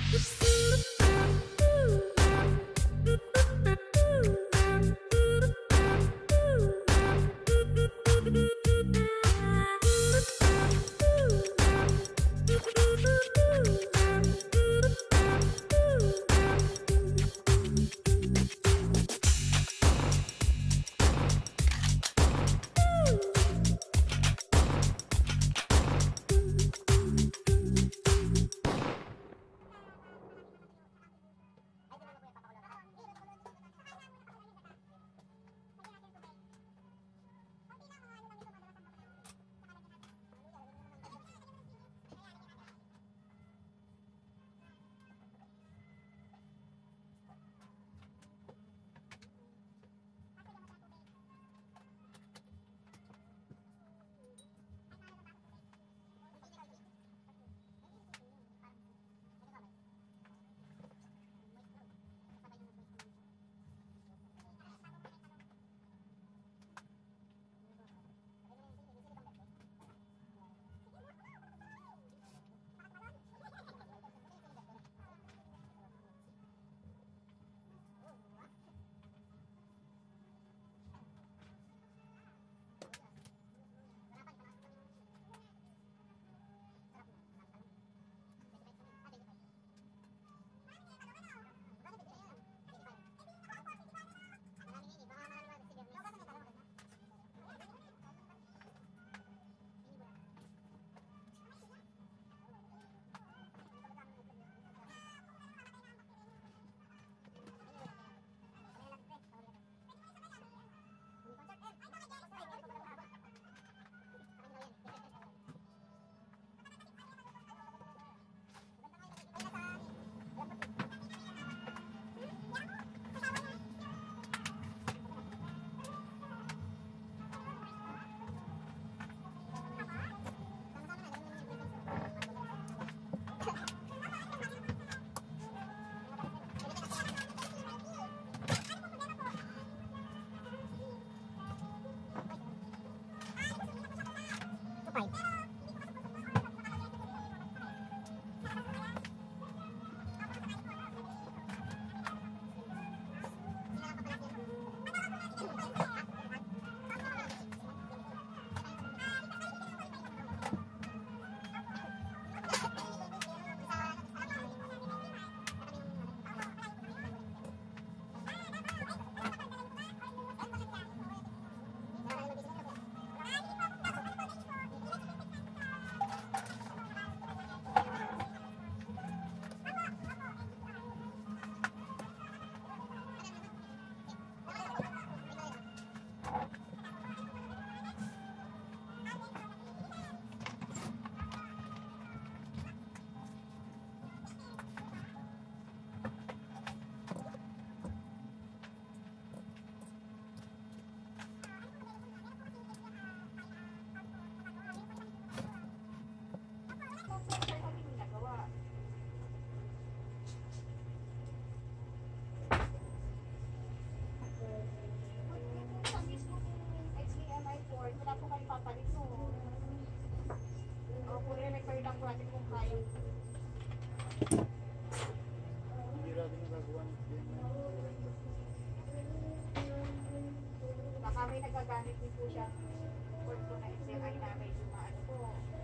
Baka may nagagamit din po siya word po na SLI na may dumaan po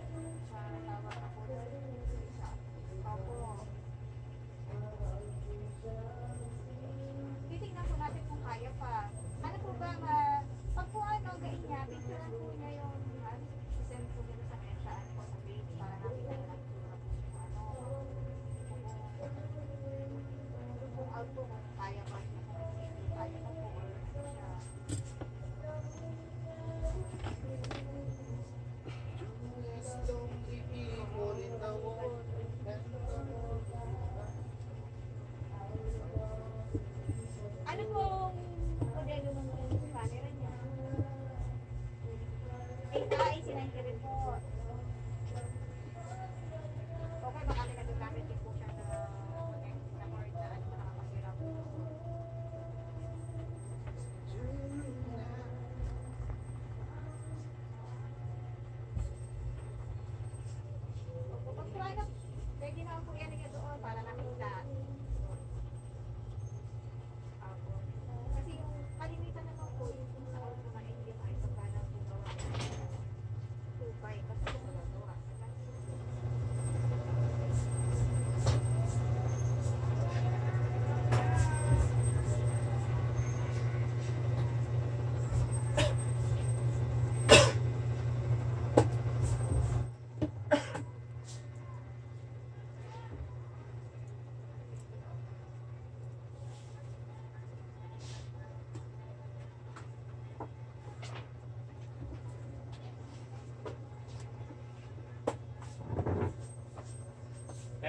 sa tawag na po sa opo. Titignan po natin kung kaya pa. Ano po ba pag po ganyan, picturean po niya yung send po dito sa mensaan po sa page para nakita na kung out po kung kaya pa siya, kung hindi kaya pa po siya.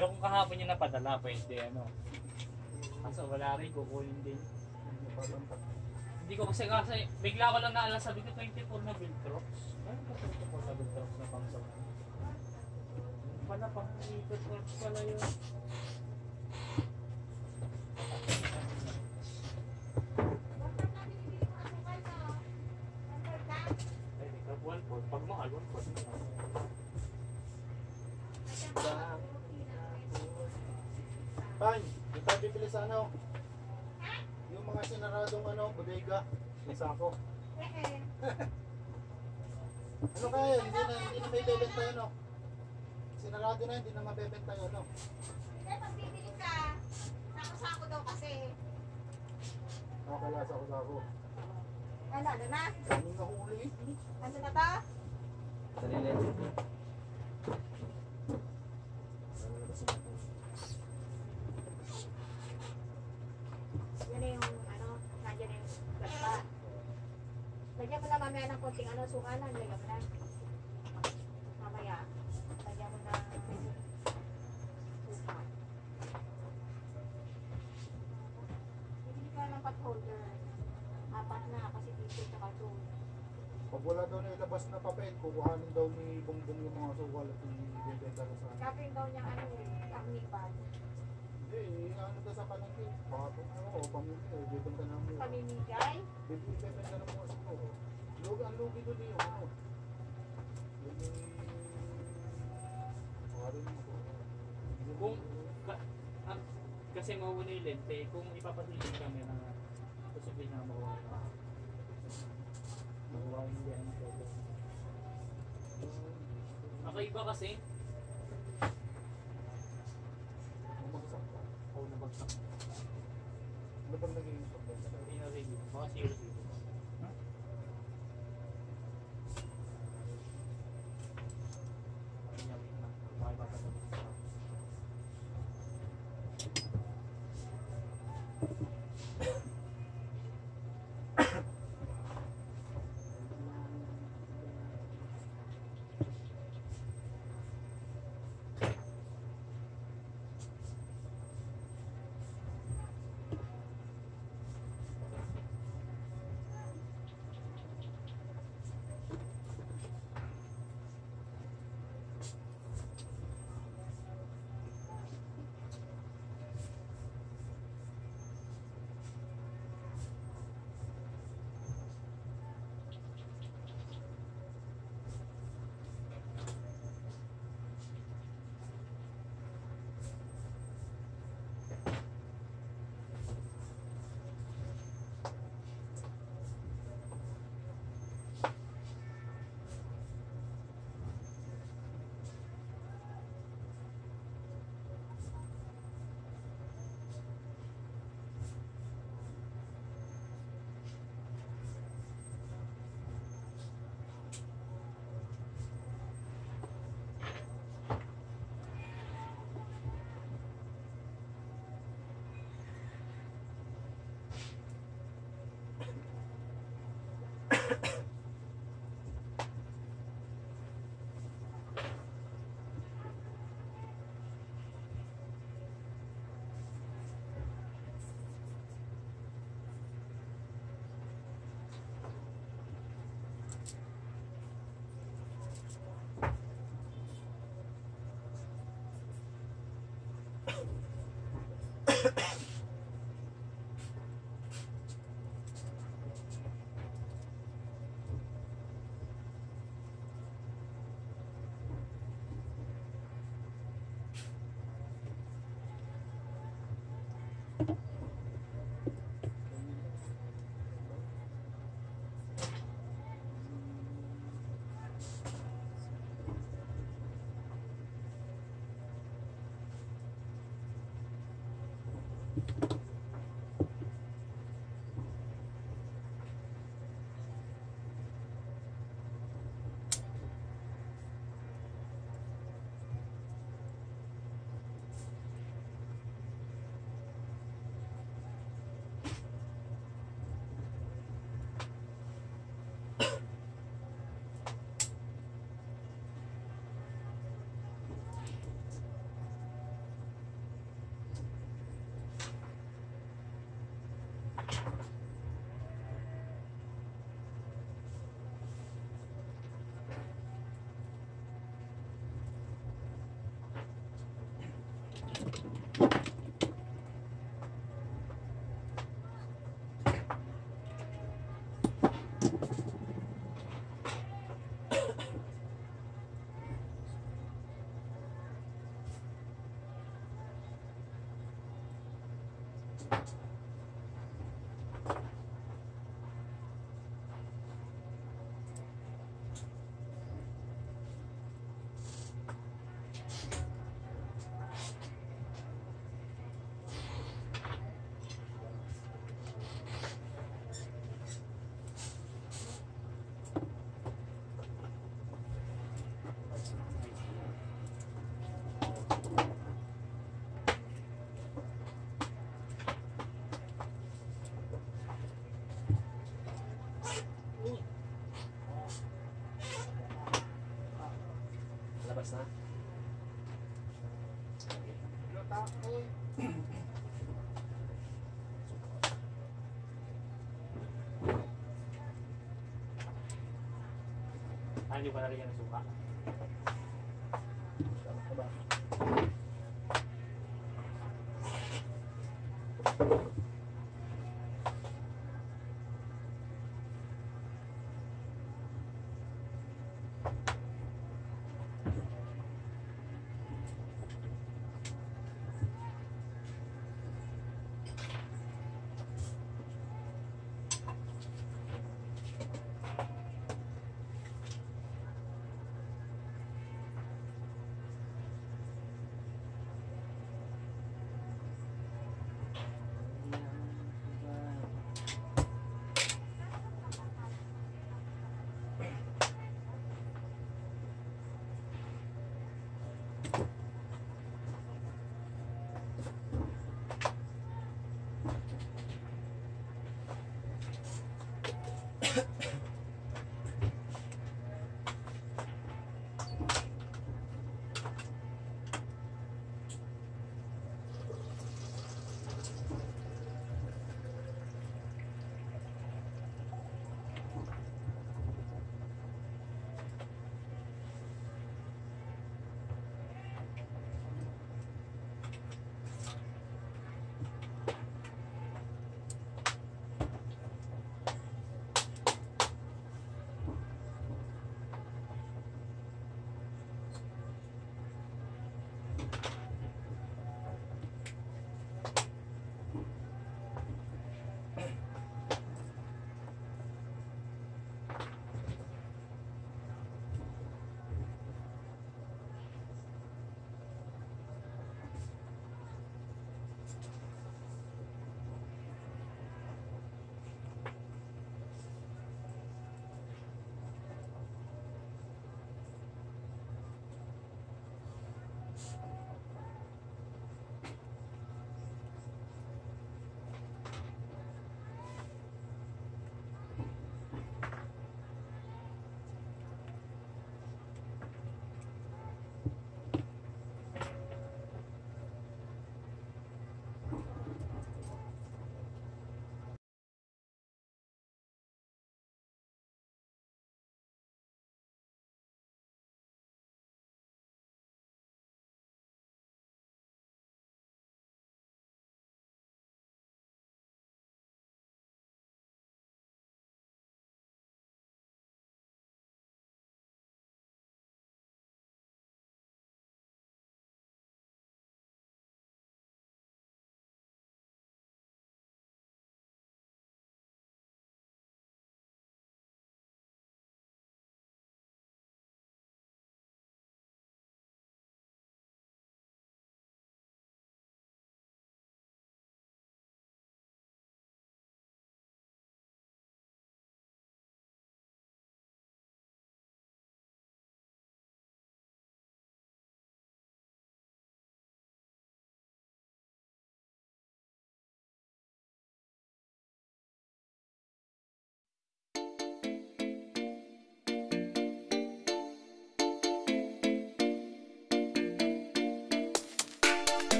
Pero kung kahapon niya napadala, pwede ano. Kaso wala rin, kukunin din. Hindi ko kasi bigla ko lang naalala, sabi ko 24 na Viltrox. Ano ba 24 na Viltrox na pang sa pala pang Viltrox pala yun. Pag mahal, 1 na. Pan, yung tayo bibili sa ano? Yung mga sinaradong ano, bodega. Isa ako. Ano kaya? Hindi na may bebenta yun, no? Sinarado na, hindi na mabebenta yun, no? Hindi, pag bibili ka, sako-sako daw kasi. Nakakalasa ko sa ako. Ano na? Daming nahuli. Ano na ta? Sarili. Yan na yung ano, nandiyan na yung gata. Lagyan mo na mamaya ng konting ano, sukalan. Lagyan mo na. Mamaya. Lagyan mo na suka. Bibili ka ng pot holder. 4 na kasi dito sa cartoon. Pag wala daw na ilabas na papel, kukuhanin daw ni Bongbong yung mga sukal at ibibenta ko sa akin. Kapin daw niya ano eh, amnipad. Hindi, ano daw sa palengke. Baka ito ano, o pamilya, ibibenta na mo. Pamimigay. Ibibenta na mo sa ko. Lugi, ang lugi doon yung ano. Yung Parin mo. Kung kasi mauuna yung lente, kung ipapatigil kami na posibleng na mawala. Mawala hindi ang photo. Nakaiba kasi. Bumagsak ka. Oo, nabagsak. Ano bang naging problema? Hindi na rin. Mga zero. Takot. Hindi ko pa nalagyan ng suka. Tama ba?